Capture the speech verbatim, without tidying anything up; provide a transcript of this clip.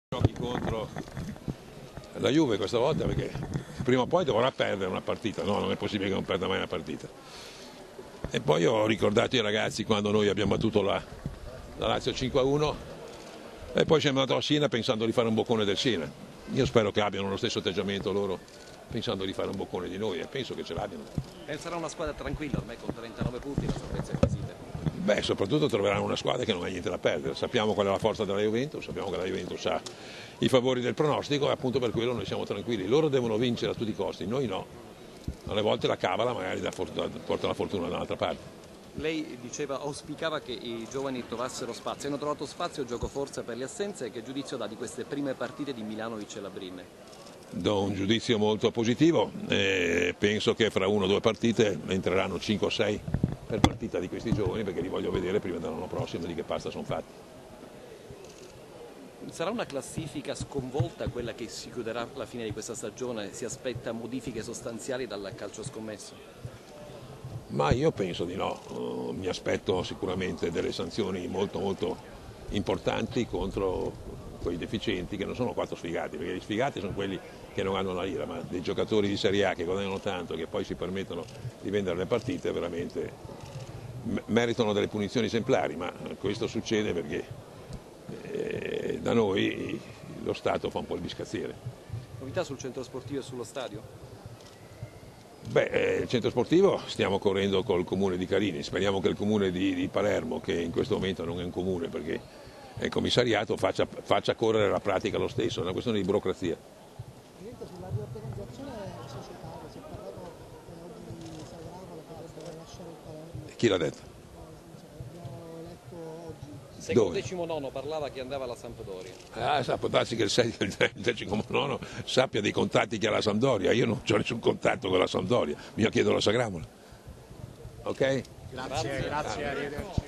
Giochi contro la Juve questa volta perché prima o poi dovrà perdere una partita, no? Non è possibile che non perda mai una partita. E poi ho ricordato i ragazzi quando noi abbiamo battuto la, la Lazio cinque a uno e poi siamo andati a Siena pensando di fare un boccone del Siena. Io spero che abbiano lo stesso atteggiamento loro pensando di fare un boccone di noi e penso che ce l'abbiano. E sarà una squadra tranquilla ormai con trentanove punti, la salvezza è acquisita. Beh, soprattutto troveranno una squadra che non ha niente da perdere. Sappiamo qual è la forza della Juventus, sappiamo che la Juventus ha i favori del pronostico e appunto per quello noi siamo tranquilli. Loro devono vincere a tutti i costi, noi no. Alle volte la cavala magari da porta la fortuna da un'altra parte. Lei diceva, auspicava che i giovani trovassero spazio. Hanno trovato spazio, gioco forza per le assenze. Che giudizio dà di queste prime partite di Milanovic e Labrin? Do un giudizio molto positivo e penso che fra una o due partite entreranno cinque o sei per partita di questi giovani perché li voglio vedere prima dell'anno prossimo di che pasta sono fatti. Sarà una classifica sconvolta quella che si chiuderà alla fine di questa stagione? Si aspetta modifiche sostanziali dal calcio scommesso? Ma io penso di no, uh, mi aspetto sicuramente delle sanzioni molto molto importanti contro quei deficienti che non sono quattro sfigati, perché gli sfigati sono quelli che non hanno la lira, ma dei giocatori di Serie A che guadagnano tanto e che poi si permettono di vendere le partite veramente meritano delle punizioni esemplari, ma questo succede perché eh, da noi lo Stato fa un po' il biscazziere. Novità sul centro sportivo e sullo stadio? Beh, il centro sportivo stiamo correndo col comune di Carini, speriamo che il comune di, di Palermo, che in questo momento non è un comune perché è il commissariato, faccia, faccia correre la pratica lo stesso, è una questione di burocrazia. Sulla riorganizzazione societaria si è parlato eh, oggi di Sagrava che potrebbe lasciare il Palermo. Chi l'ha detto? L'abbiamo letto oggi. Secondo decimonono parlava che andava alla Sampdoria. Ah, sa, può darsi che il decimonono sappia dei contatti che ha la Sampdoria, io non ho nessun contatto con la Sampdoria, mi chiedo la Sagramola. Ok? Grazie, grazie, arrivederci.